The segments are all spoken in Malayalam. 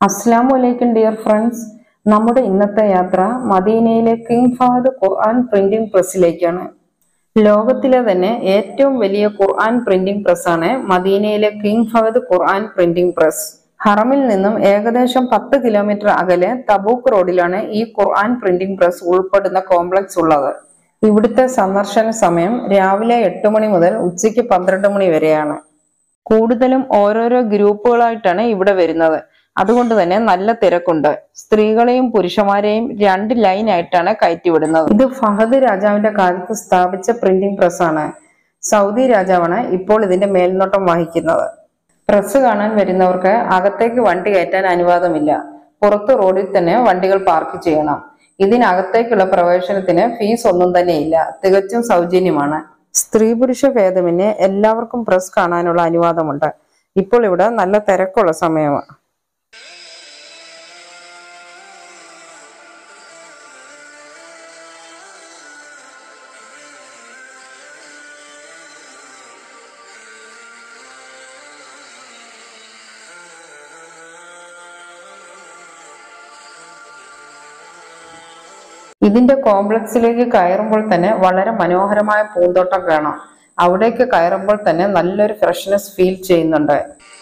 അസ്സലാമു ഡിയർ ഫ്രണ്ട്സ്. നമ്മുടെ ഇന്നത്തെ യാത്ര മദീനയിലെ കിങ് ഫഹദ് ഖുർആൻ പ്രിന്റിംഗ് പ്രസ്സിലേക്കാണ്. ലോകത്തിലെ തന്നെ ഏറ്റവും വലിയ ഖുർആൻ പ്രിന്റിംഗ് പ്രസ്സാണ് മദീനയിലെ King Fahd Quran printing press. ഹറമിൽ നിന്നും ഏകദേശം 10 കിലോമീറ്റർ അകലെ തബൂക്ക് റോഡിലാണ് ഈ ഖുർആൻ പ്രിന്റിംഗ് പ്രസ് ഉൾപ്പെടുന്ന കോംപ്ലക്സ് ഉള്ളത്. ഇവിടുത്തെ സന്ദർശന സമയം രാവിലെ 8 മണി മുതൽ ഉച്ചയ്ക്ക് 12 മണി വരെയാണ്. കൂടുതലും ഓരോരോ ഗ്രൂപ്പുകളായിട്ടാണ് ഇവിടെ വരുന്നത്. അതുകൊണ്ട് തന്നെ നല്ല തിരക്കുണ്ട്. സ്ത്രീകളെയും പുരുഷന്മാരെയും 2 ലൈനായിട്ടാണ് കയറ്റിവിടുന്നത്. ഇത് ഫഹദ് രാജാവിന്റെ കാലത്ത് സ്ഥാപിച്ച പ്രിന്റിംഗ് പ്രസ്സാണ്. സൗദി രാജാവാണ് ഇപ്പോൾ ഇതിന്റെ മേൽനോട്ടം വഹിക്കുന്നത്. പ്രസ് കാണാൻ വരുന്നവർക്ക് അകത്തേക്ക് വണ്ടി കയറ്റാൻ അനുവാദമില്ല. പുറത്ത് റോഡിൽ തന്നെ വണ്ടികൾ പാർക്ക് ചെയ്യണം. ഇതിനകത്തേക്കുള്ള പ്രവേശനത്തിന് ഫീസ് ഒന്നും തന്നെ ഇല്ല. തികച്ചും സൗജന്യമാണ്. സ്ത്രീ പുരുഷ ഭേദമന്യേ എല്ലാവർക്കും പ്രസ് കാണാനുള്ള അനുവാദമുണ്ട്. ഇപ്പോൾ ഇവിടെ നല്ല തിരക്കുള്ള സമയമാണ്. ഇതിന്റെ കോംപ്ലക്സിലേക്ക് കയറുമ്പോൾ തന്നെ വളരെ മനോഹരമായ പൂന്തോട്ടം കാണാം. അവിടേക്ക് കയറുമ്പോൾ തന്നെ നല്ലൊരു ഫ്രഷ്നെസ് ഫീൽ ചെയ്യുന്നുണ്ട്.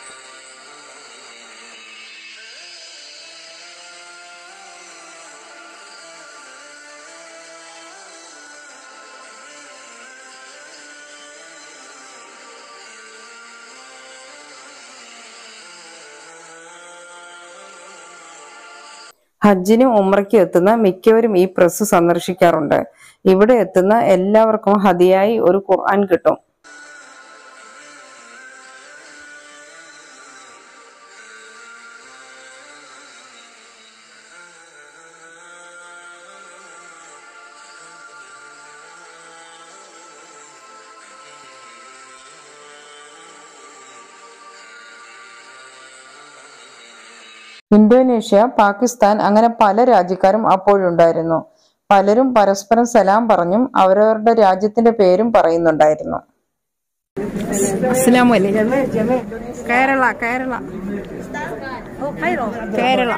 ഹജ്ജിനും ഉംറയ്ക്കും എത്തുന്ന മിക്കവരും ഈ പ്രസ് സന്ദർശിക്കാറുണ്ട്. ഇവിടെ എത്തുന്ന എല്ലാവർക്കും ഹദിയായി ഒരു ഖുർആൻ കിട്ടും. ഇന്തോനേഷ്യ, പാകിസ്ഥാൻ അങ്ങനെ പല രാജ്യക്കാരും അപ്പോഴുണ്ടായിരുന്നു. പലരും പരസ്പരം സലാം പറഞ്ഞും അവരവരുടെ രാജ്യത്തിന്റെ പേരും പറയുന്നുണ്ടായിരുന്നു. കേരള കേരള കേരള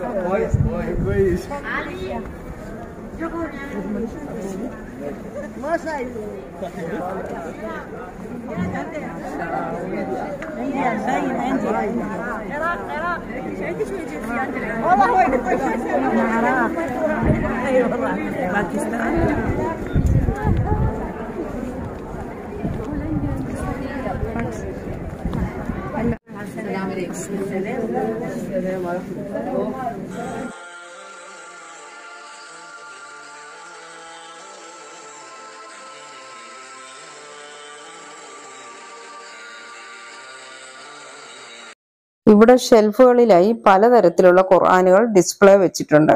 ഇവിടെ ഷെൽഫുകളിലായി പലതരത്തിലുള്ള ഖുർആനുകൾ ഡിസ്പ്ലേ വെച്ചിട്ടുണ്ട്.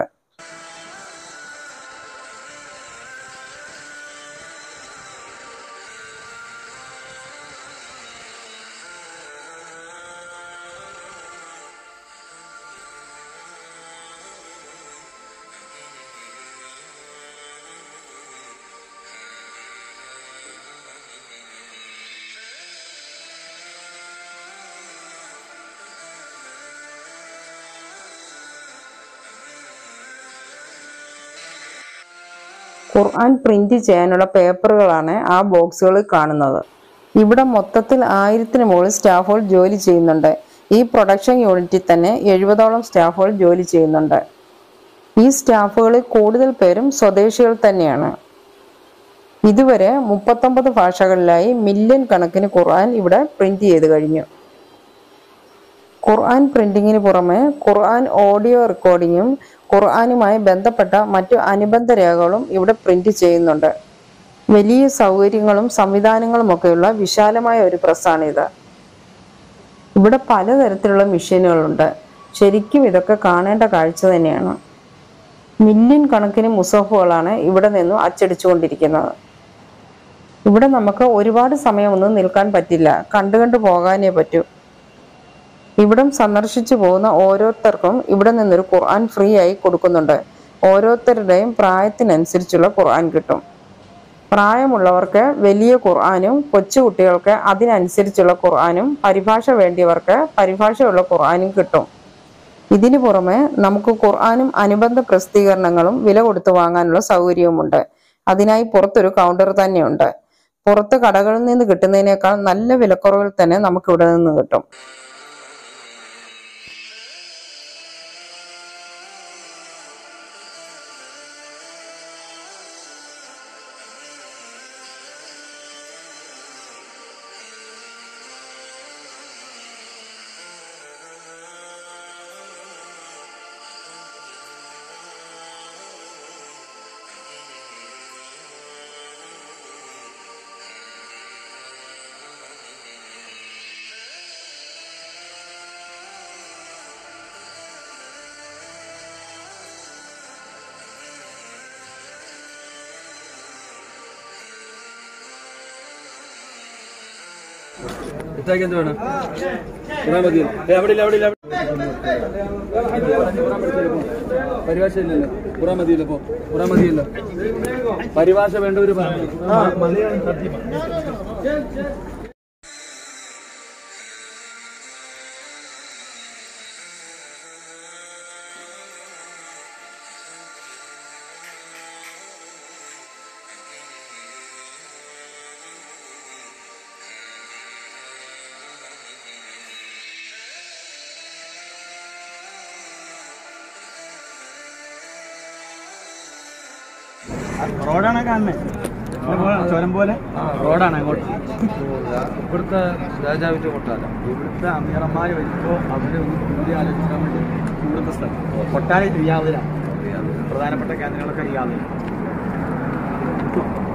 ഖുർആൻ പ്രിന്റ് ചെയ്യാനുള്ള പേപ്പറുകളാണ് ആ ബോക്സുകളിൽ കാണുന്നത്. ഇവിടെ മൊത്തത്തിൽ 1000-ന് മുകളിൽ സ്റ്റാഫുകൾ ജോലി ചെയ്യുന്നുണ്ട്. ഈ പ്രൊഡക്ഷൻ യൂണിറ്റിൽ തന്നെ 70ഓളം സ്റ്റാഫുകൾ ജോലി ചെയ്യുന്നുണ്ട്. ഈ സ്റ്റാഫുകളിൽ കൂടുതൽ പേരും സ്വദേശികൾ തന്നെയാണ്. ഇതുവരെ 39 ഭാഷകളിലായി മില്യൺ കണക്കിന് ഖുർആൻ ഇവിടെ പ്രിന്റ് ചെയ്ത് കഴിഞ്ഞു. ഖുർആൻ പ്രിന്റിങ്ങിന് പുറമെ ഖുർആൻ ഓഡിയോ റെക്കോർഡിങ്ങും ഖുർആനുമായി ബന്ധപ്പെട്ട മറ്റു അനുബന്ധ രേഖകളും ഇവിടെ പ്രിന്റ് ചെയ്യുന്നുണ്ട്. വലിയ സൗകര്യങ്ങളും സംവിധാനങ്ങളുമൊക്കെയുള്ള വിശാലമായ ഒരു പ്രസ്സാണിത്. ഇവിടെ പലതരത്തിലുള്ള മെഷീനുകളുണ്ട്. ശരിക്കും ഇതൊക്കെ കാണേണ്ട കാഴ്ച തന്നെയാണ്. മില്യൺ കണക്കിന് മുസഹഫുകളാണ് ഇവിടെ നിന്നും അച്ചടിച്ചുകൊണ്ടിരിക്കുന്നത്. ഇവിടെ നമുക്ക് ഒരുപാട് സമയമൊന്നും നിൽക്കാൻ പറ്റില്ല. കണ്ടു പോകാനേ പറ്റൂ. ഇവിടം സന്ദർശിച്ചു പോകുന്ന ഓരോരുത്തർക്കും ഇവിടെ നിന്നൊരു ഖുർആൻ ഫ്രീ ആയി കൊടുക്കുന്നുണ്ട്. ഓരോരുത്തരുടെയും പ്രായത്തിനനുസരിച്ചുള്ള ഖുർആൻ കിട്ടും. പ്രായമുള്ളവർക്ക് വലിയ ഖുർആനും കൊച്ചുകുട്ടികൾക്ക് അതിനനുസരിച്ചുള്ള ഖുർആനും പരിഭാഷ വേണ്ടിയവർക്ക് പരിഭാഷയുള്ള ഖുർആനും കിട്ടും. ഇതിനു പുറമെ നമുക്ക് ഖുർആനും അനുബന്ധ പ്രസിദ്ധീകരണങ്ങളും വില കൊടുത്തു വാങ്ങാനുള്ള സൗകര്യവുമുണ്ട്. അതിനായി പുറത്തൊരു കൗണ്ടർ തന്നെയുണ്ട്. പുറത്ത് കടകളിൽ നിന്ന് കിട്ടുന്നതിനേക്കാൾ നല്ല വിലക്കുറവിൽ തന്നെ നമുക്ക് ഇവിടെ നിന്ന് കിട്ടും. പരിഭാഷ ഇല്ലല്ലോ, ഖുറാൻ മതിയല്ലോ. ഖുറാൻ മതിയല്ലോ, പരിഭാഷ വേണ്ട ഒരു റോഡാണ് കാണുന്നത്. ചുരം പോലെ റോഡാണ് അങ്ങോട്ട്. ഇവിടുത്തെ രാജാവിന്റെ കൊട്ടാരം, ഇവിടുത്തെ അമീറന്മാര് വരുമ്പോൾ അവര് ഒന്ന് കൂടി ആലോചിക്കാൻ വേണ്ടി ഇവിടുത്തെ സ്ഥലം കൊട്ടാരം റിയാദിലാണ്. പ്രധാനപ്പെട്ട കേന്ദ്രങ്ങളൊക്കെ റിയാദിലാണ്.